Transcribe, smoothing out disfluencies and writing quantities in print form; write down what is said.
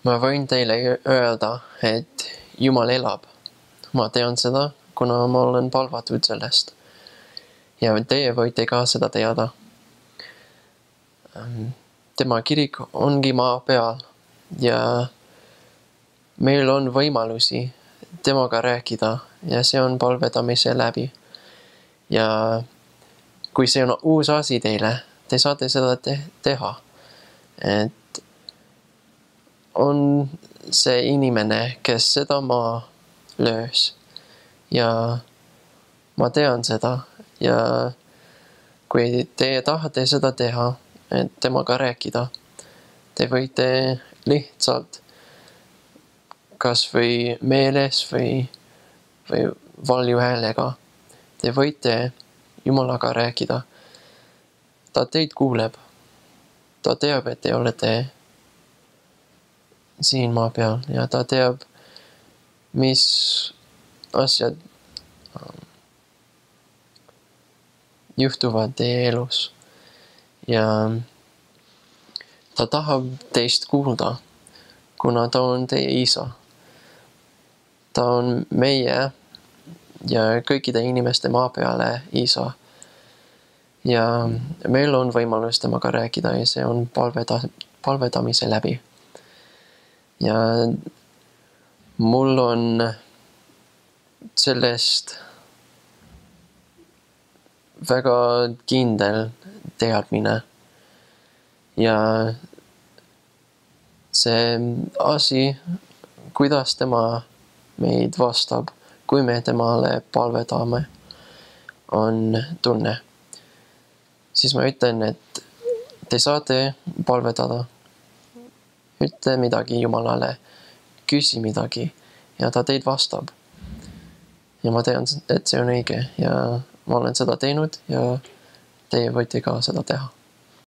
Ma võin teile öelda, et Jumal elab. Ma tean seda, kuna ma olen palvatud sellest. Ja teie võite ka seda teada. Tema kirik ongi maa peal ja meil on võimalusi temaga rääkida ja see on palvetamise läbi. Ja kui see on uus asi teile, te saate seda teha. Et on see inimene, kes seda maa löös ja ma tean seda ja kui te tahate seda teha, et temaga rääkida, te võite lihtsalt kas või meeles või valju häälega. Te võite Jumalaga rääkida. Ta teid kuuleb. Ta teab, et te olete siin maa peal ja ta teab, mis asjad juhtuvad teie elus. Ja ta tahab teist kuulda, kuna ta on teie isa. Ta on meie ja kõikide inimeste maa peale isa. Ja meil on võimalus temaga rääkida ja see on palvetamise läbi. Ja mul on sellest väga kindel teadmine. Ja see asi, kuidas tema meid vastab, kui me temale palvetame, on tunne. Siis ma ütlen, et te saate palvetada. Ütle midagi Jumalale, küsi midagi ja ta teid vastab. Ja ma tean, et see on õige ja ma olen seda teinud ja teie võite ka seda teha.